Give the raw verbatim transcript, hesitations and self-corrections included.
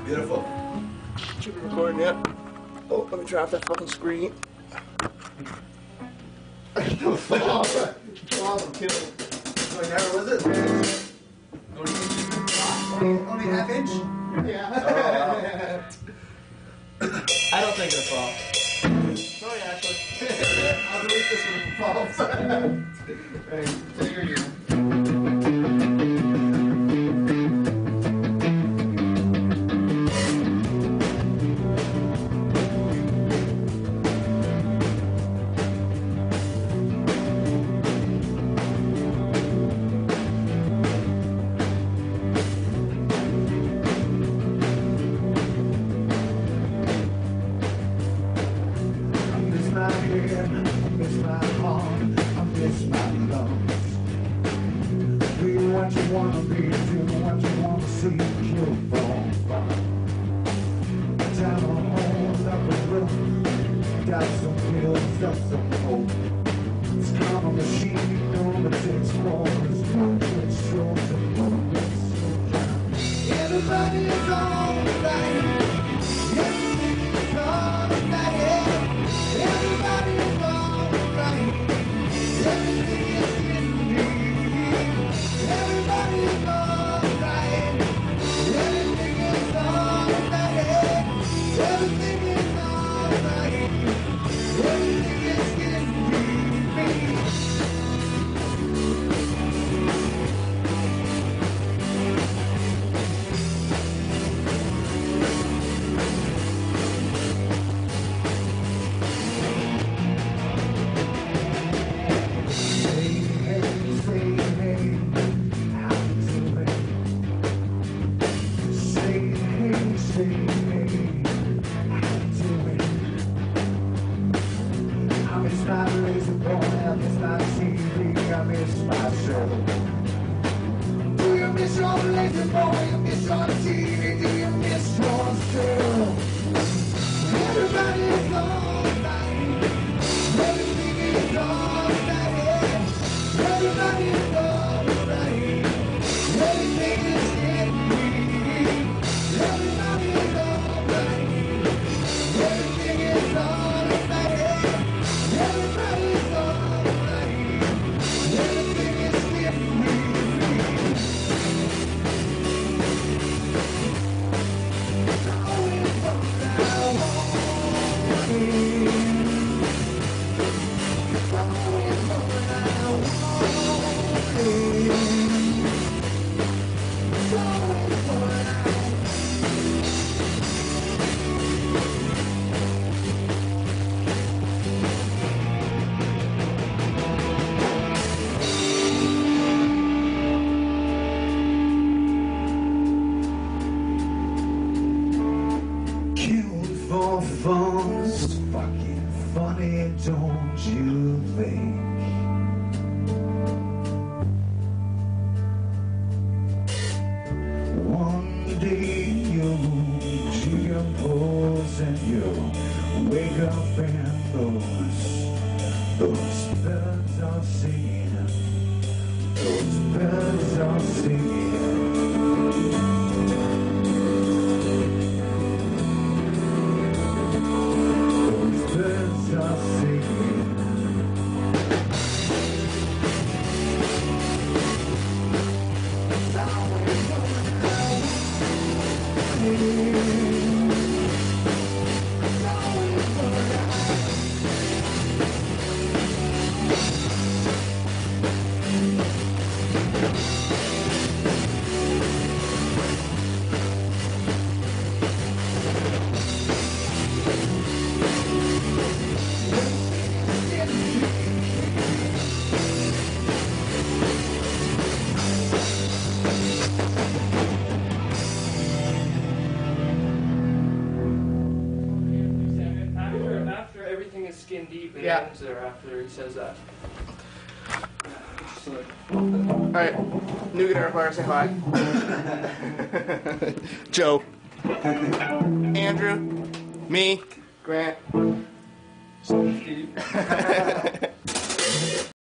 Beautiful. Keep it recording, yep. Oh, let me try off that fucking screen. No, stop. Stop, I'm killing. So narrow was it? Only, only, only half inch? Yeah. Oh, wow. I don't think it'll fall. Sorry, Ashley. I'll delete this one if it falls. Hey, take your ear. What you wanna be, do what you wanna see, you'll fall far. Down a hole, up a roof, got some pills, got some hope. It's kind of a machine, you know that takes more. It's one that shows and one that's so dry. Everybody is alright. Everything is alright. Everybody is alright. Everything is getting me. Everybody is alright. Everything is alright. Everything is alright. Everything is getting me. Say hey, say hey. Say hey, say hey, how you doing? I miss my lazy boy, I miss my T V, I miss my show. Do you miss your lazy boy, you miss your T V, do you miss your show? Everybody is alright, everything is alright, everybody is alright, everything is getting me. Everybody is alright. Everything is alright. Everybody is alright. Everything is getting me. Going from now on. Going from now on. Going from now on. Killed for fun's fucking funny, don't you think? One day you'll decompose and you'll wake up and those, those birds are singing, those birds are singing. Birds are singing. Skin deep, it Yeah. ends there after he says that. Alright, new guitar player, say hi. Joe. Andrew. Me. Grant. Steve.